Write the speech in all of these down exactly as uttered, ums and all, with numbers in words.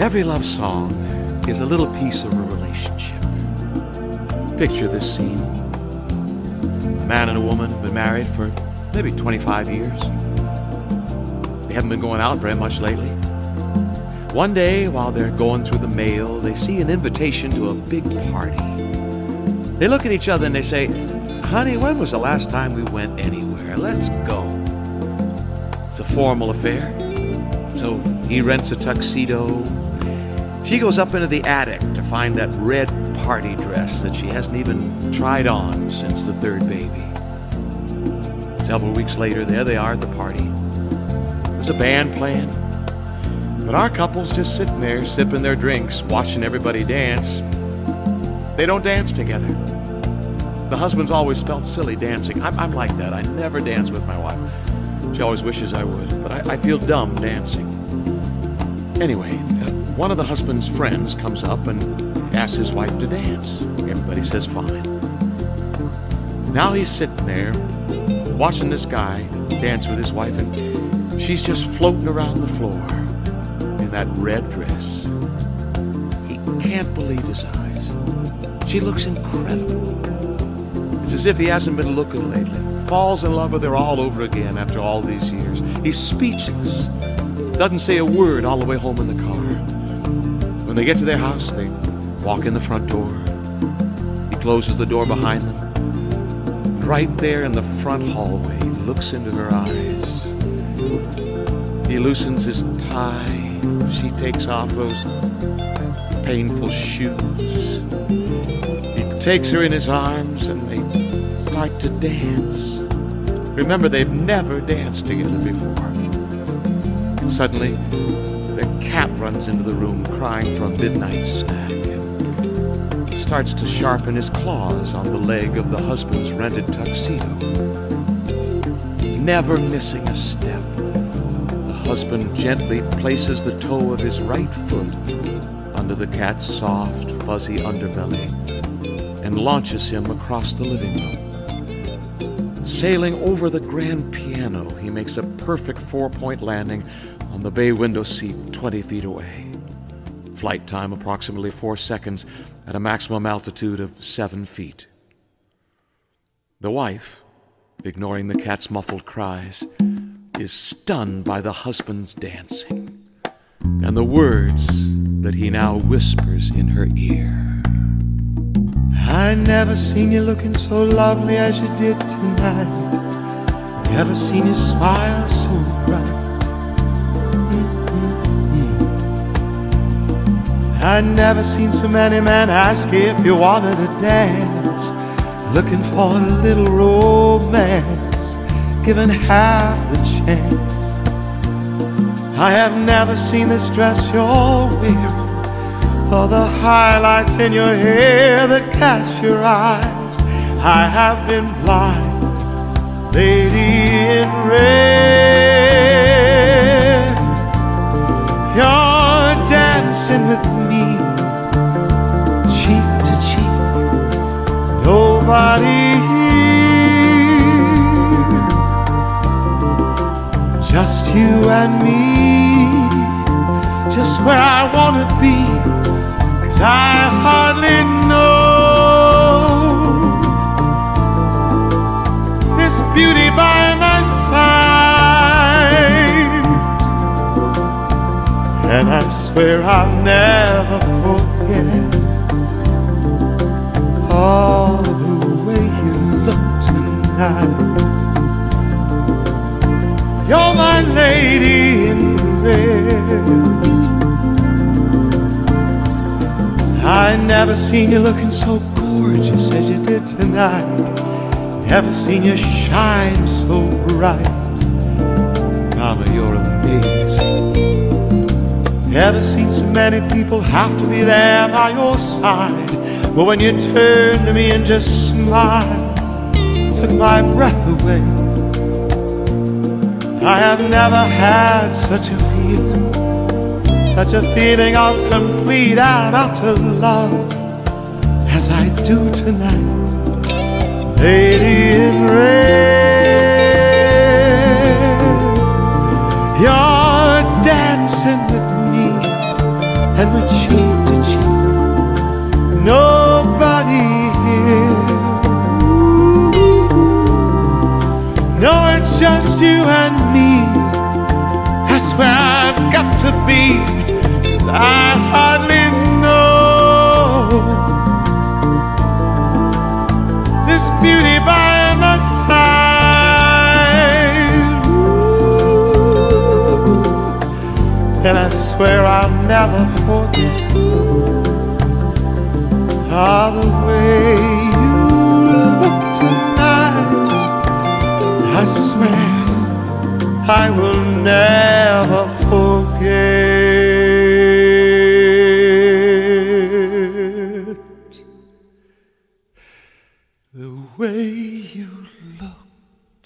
Every love song is a little piece of a relationship. Picture this scene. A man and a woman have been married for maybe twenty-five years. They haven't been going out very much lately. One day, while they're going through the mail, they see an invitation to a big party. They look at each other and they say, "Honey, when was the last time we went anywhere? Let's go." It's a formal affair. So he rents a tuxedo. She goes up into the attic to find that red party dress that she hasn't even tried on since the third baby. Several weeks later, there they are at the party. There's a band playing. But our couple's just sitting there, sipping their drinks, watching everybody dance. They don't dance together. The husband's always felt silly dancing. I'm, I'm like that. I never dance with my wife. She always wishes I would, but I, I feel dumb dancing. Anyway, uh, one of the husband's friends comes up and asks his wife to dance. Everybody says fine. Now he's sitting there, watching this guy dance with his wife, and she's just floating around the floor in that red dress. He can't believe his eyes. She looks incredible. It's as if he hasn't been looking lately. Falls in love with her all over again after all these years. He's speechless. Doesn't say a word all the way home in the car. When they get to their house, they walk in the front door. He closes the door behind them. Right there in the front hallway, he looks into her eyes. He loosens his tie. She takes off those painful shoes. He takes her in his arms and they start to dance. Remember, they've never danced together before. Suddenly, the cat runs into the room crying for a midnight snack and starts to sharpen his claws on the leg of the husband's rented tuxedo. Never missing a step, the husband gently places the toe of his right foot under the cat's soft, fuzzy underbelly and launches him across the living room. Sailing over the grand piano, he makes a perfect four-point landing on the bay window seat twenty feet away. Flight time approximately four seconds at a maximum altitude of seven feet. The wife, ignoring the cat's muffled cries, is stunned by the husband's dancing and the words that he now whispers in her ear. I never seen you looking so lovely as you did tonight. Never seen you smile so bright. Mm-hmm. I never seen so many men ask you if you wanted to dance, looking for a little romance, given half the chance. I have never seen this dress you're wearing, or the highlights in your hair that catch your eyes. I have been blind, lady in red. You're dancing with me, cheek to cheek, nobody here, just you and me, just where I wanna be. I hardly know this beauty by my side, and I swear I'll never forget all the way you look tonight. You're my lady in red. I never seen you looking so gorgeous as you did tonight. Never seen you shine so bright. Mama, you're amazing. Never seen so many people have to be there by your side. But when you turned to me and just smiled, took my breath away. I have never had such a feeling, such a feeling of complete and utter love as I do tonight. Lady in red, you're dancing with me and we're cheek to cheek, nobody here. No, it's just you and me. That's where I've got to be. I hardly know this beauty by my side. Ooh, and I swear I'll never forget how the way you look tonight. I swear I will never forget the way you looked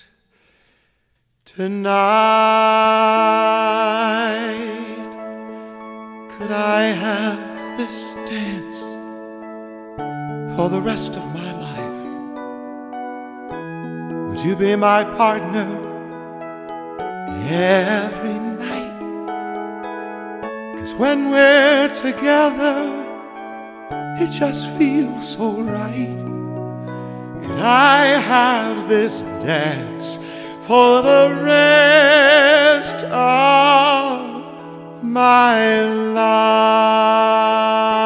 tonight. Could I have this dance for the rest of my life? Would you be my partner every night? 'Cause when we're together, it just feels so right. Could I have this dance for the rest of my life?